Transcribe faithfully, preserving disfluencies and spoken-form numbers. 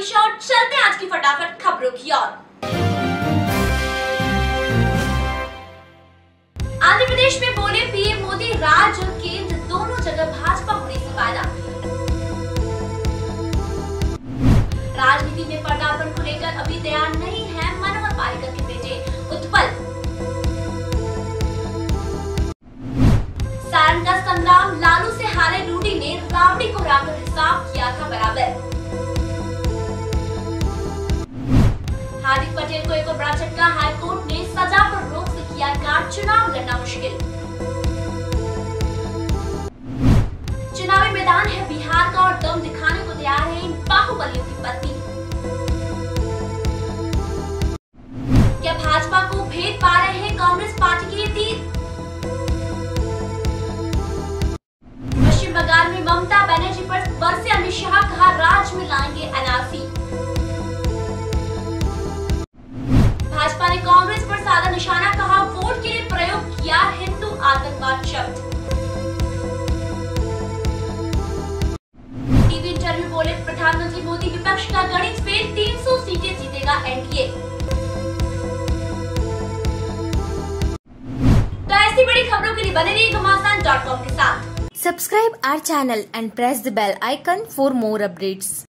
मनीषा और चलते हैं आज की फटाफट खबरों की ओर। आंध्र प्रदेश में बोले पीएम मोदी, राज्य और केंद्र दोनों जगह भाजपा होने से फायदा। राजनीति में पदार्पण को लेकर अभी तैयार नहीं है मनोहर पारिकर के बेटे उत्पल। सारण का संग्राम, लालू से हारे रूडी ने रावड़ी को हराकर हिसाब किया था बराबर। हार्दिक पटेल को एक और बड़ा झटका, हाईकोर्ट ने सजा पर रोक से किया इनकार, चुनाव लड़ना मुश्किल। चुनावी मैदान है बिहार का और दम दिखाने को तैयार है इन बाहुबलियों की पत्नी। क्या भाजपा को भेद पा रहे हैं कांग्रेस पार्टी के ये तीर? पश्चिम बंगाल में ममता बनर्जी पर बरसे अमित शाह, कहा राज्य में लाएंगे एनआरसी। भाजपा ने कांग्रेस पर साधा निशाना, कहा वोट के लिए प्रयोग किया हिंदू आतंकवाद शब्द। टीवी इंटरव्यू बोले प्रधानमंत्री मोदी, विपक्ष का गणित फेल, तीन सौ सीटें जीतेगा एनडीए। तो ऐसी बड़ी खबरों के लिए बने रहिए घमासान डॉट कॉम के साथ। Subscribe our channel and press the bell icon for more updates.